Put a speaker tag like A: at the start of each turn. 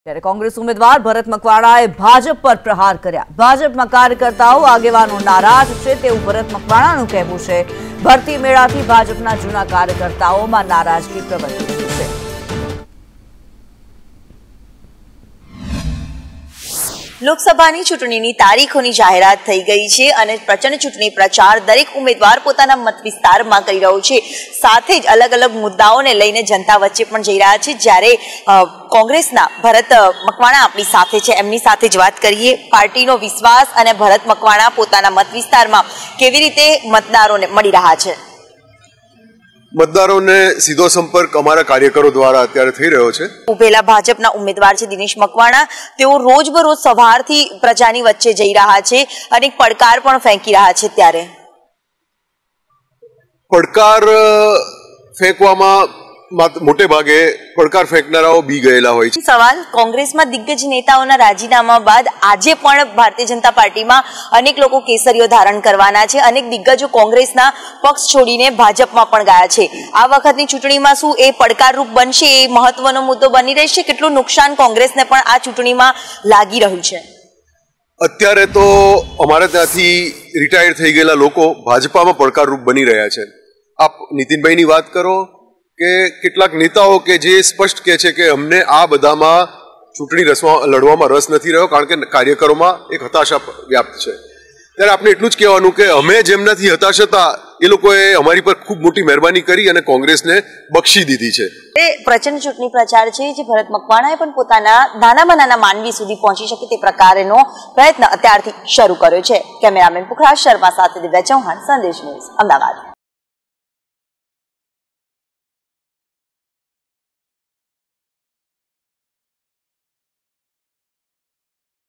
A: ત્યારે કોંગ્રેસ ઉમેદવાર ભરત મકવાણાએ ભાજપ પર પ્રહાર કર્યા। ભાજપમાં કાર્યકર્તાઓ આગેવાનો નારાજ છે તેવું ભરત મકવાણાનું કહેવું છે। ભરતી મેળાથી ભાજપના જૂના કાર્યકર્તાઓમાં નારાજગી પ્રવર્તી રહી છે।
B: લોકસભાની ચૂંટણીની તારીખોની જાહેરાત થઈ ગઈ છે અને પ્રચંડ ચૂંટણી પ્રચાર દરેક ઉમેદવાર પોતાના મત વિસ્તારમાં કરી રહ્યો છે। સાથે જ અલગ અલગ મુદ્દાઓને લઈને જનતા વચ્ચે પણ જઈ રહ્યા છે। જ્યારે કોંગ્રેસના ભરત મકવાણા આપણી સાથે છે, એમની સાથે જ વાત કરીએ। પાર્ટીનો વિશ્વાસ અને ભરત મકવાણા પોતાના મત વિસ્તારમાં કેવી રીતે મતદારોને મળી રહ્યા છે?
C: મતદારોને સીધો સંપર્ક અમારા કાર્યકરો દ્વારા અત્યારે થઈ રહ્યો છે।
B: ઉભેલા ભાજપના ઉમેદવાર છે દિનેશ મકવાણા, તેઓ રોજબરોજ સવારથી પ્રજાની વચ્ચે જઈ રહ્યા છે અને પડકાર પણ ફેંકી રહ્યા છે। ત્યારે
C: પડકાર ફેંકવામાં મોટે ભાગે પડકાર ફેંકનારાઓ બી ગયેલા હોય છે।
B: સવાલ, કોંગ્રેસમાં દિગ્ગજ નેતાઓના રાજીનામા બાદ આજે પણ ભારતીય જનતા પાર્ટીમાં અનેક લોકો કેસરીઓ ધારણ કરવાના છે। અનેક દિગ્ગજો કોંગ્રેસના પક્ષ છોડીને ભાજપમાં પણ ગયા છે। આ વખતની ચૂંટણીમાં શું એ પડકારરૂપ બનશે? એ મહત્વનો મુદ્દો બની રહેશે। કેટલું નુકસાન કોંગ્રેસને પણ આ ચૂંટણીમાં લાગી રહ્યું છે?
C: અત્યારે તો અમારે ત્યાંથી રિટાયર થઈ ગયેલા લોકો ભાજપામાં પડકારરૂપ બની રહ્યા છે। આપ નીતિનભાઈની વાત કરો કે કેટલાક નેતાઓ કે જે સ્પષ્ટ કહે છે કે અમને આ બધામાં ચૂંટણી લડવામાં રસ નથી રહ્યો, કારણ કે કાર્યકરોમાં એક હતાશા વ્યાપ્ત છે। ત્યારે આપણે એટલું જ કહેવાનું કે અમે જેમનાથી હતાશ હતા એ લોકોએ અમારી પર ખૂબ મોટી મહેરબાની કરી અને કોંગ્રેસને બક્ષી દીધી છે।
B: એ પ્રચંડ ચૂંટણી પ્રચાર છે જે ભરત મકવાણાએ પણ પોતાના નાનામાં નાના માનવી સુધી પહોંચી શકે તે પ્રકારનો પ્રયત્ન અત્યારથી શરૂ કર્યો છે। કેમેરામેન પુખરાજ શર્મા સાથે દિવ્યા ચૌહાણ, સંદેશ ન્યૂઝ, અમદાવાદ।